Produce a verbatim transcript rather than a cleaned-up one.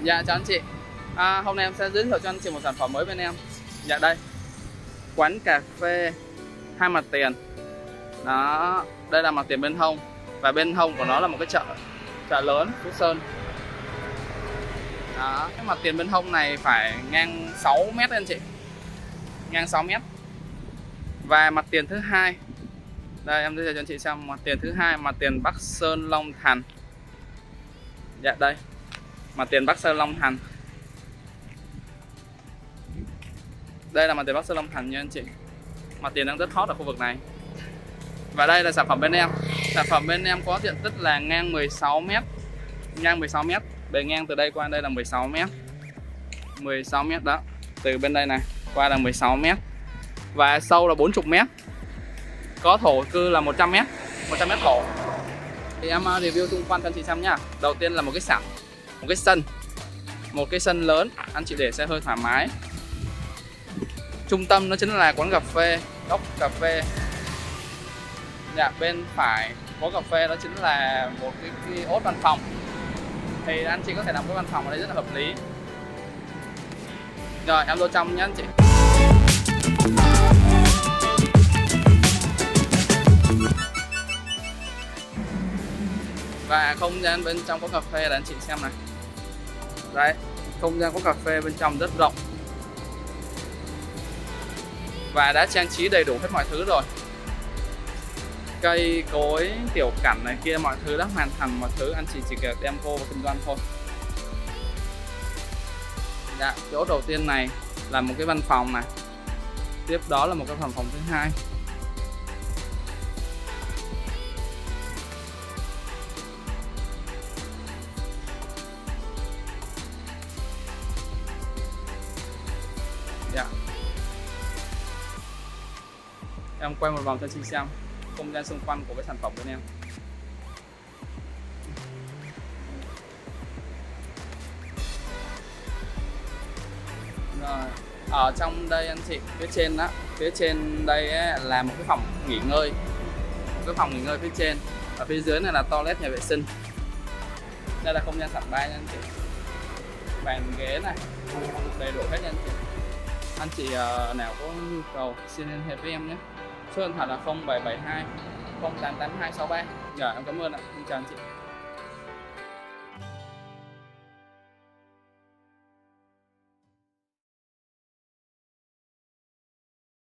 Dạ chào anh chị. À, hôm nay em sẽ giới thiệu cho anh chị một sản phẩm mới bên em. Dạ đây, quán cà phê hai mặt tiền. Đó, đây là mặt tiền bên hông và bên hông của nó là một cái chợ chợ lớn Phú Sơn. Đó, cái mặt tiền bên hông này phải ngang sáu mét anh chị, ngang sáu mét. Và mặt tiền thứ hai, đây em giới thiệu cho anh chị xem mặt tiền thứ hai, mặt tiền Bắc Sơn Long Thành. Dạ đây, mặt tiền Bắc Sơn Long Thành. Đây là mặt tiền Bắc Sơn Long Thành nha anh chị. Mặt tiền đang rất hot ở khu vực này. Và đây là sản phẩm bên em. Sản phẩm bên em có diện tích là ngang mười sáu mét, ngang mười sáu mét, bề ngang từ đây qua đây là mười sáu mét, mười sáu mét đó. Từ bên đây này qua là mười sáu mét. Và sâu là bốn mươi mét. Có thổ cư là một trăm mét, một trăm mét thổ. Thì em review xung quanh cho anh chị xem nhá. Đầu tiên là một cái sảnh, một cái sân, một cái sân lớn, anh chị để xe hơi thoải mái. Trung tâm nó chính là quán cà phê, góc cà phê. Dạ, bên phải có cà phê đó chính là một cái, cái ốt văn phòng. Thì anh chị có thể làm cái văn phòng ở đây rất là hợp lý. Rồi em vô trong nhé anh chị. Và không gian bên trong có cà phê là anh chị xem này. Đấy, không gian có cà phê bên trong rất rộng. Và đã trang trí đầy đủ hết mọi thứ rồi. Cây cối, tiểu cảnh này kia, mọi thứ đã hoàn thành, mọi thứ anh chị chỉ cần đem vô và kinh doanh thôi. Dạ, chỗ đầu tiên này là một cái văn phòng này. Tiếp đó là một cái văn phòng thứ hai. Dạ. Em quay một vòng cho chị xem không gian xung quanh của cái sản phẩm bên em. Rồi, ở trong đây anh chị, phía trên đó, phía trên đây ấy, là một cái phòng nghỉ ngơi, một cái phòng nghỉ ngơi phía trên. Ở phía dưới này là toilet, nhà vệ sinh. Đây là không gian sảnh bay nha anh chị. Bàn ghế này đầy đủ hết nha anh chị. Anh chị uh, nào có nhu cầu xin liên hệ với em nhé. Số điện thoại là không bảy bảy hai không tám tám hai sáu ba. Dạ em cảm ơn ạ. Xin chào anh chị.